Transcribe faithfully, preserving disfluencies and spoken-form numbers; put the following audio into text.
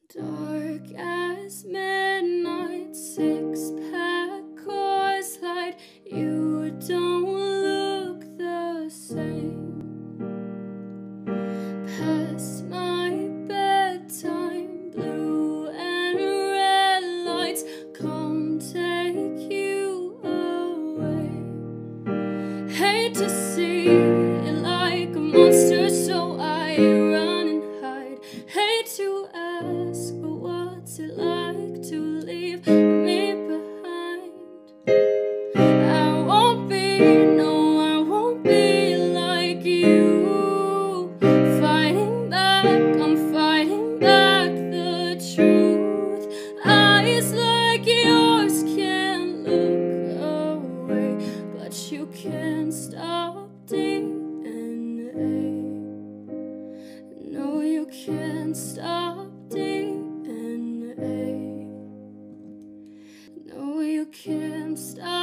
Dark as midnight, six-pack Coors Light. You don't look the same. Past my bedtime, blue and red lights come take you away. Hate to see you like a monster, so I run and hide. Hate to ask, but what's it like to leave me behind? I won't be, no, I won't be like you. Fighting back, I'm fighting back the truth. Eyes like yours can't look away, but you can't stop D N A. No, you can't stop D N A. No, you can't stop.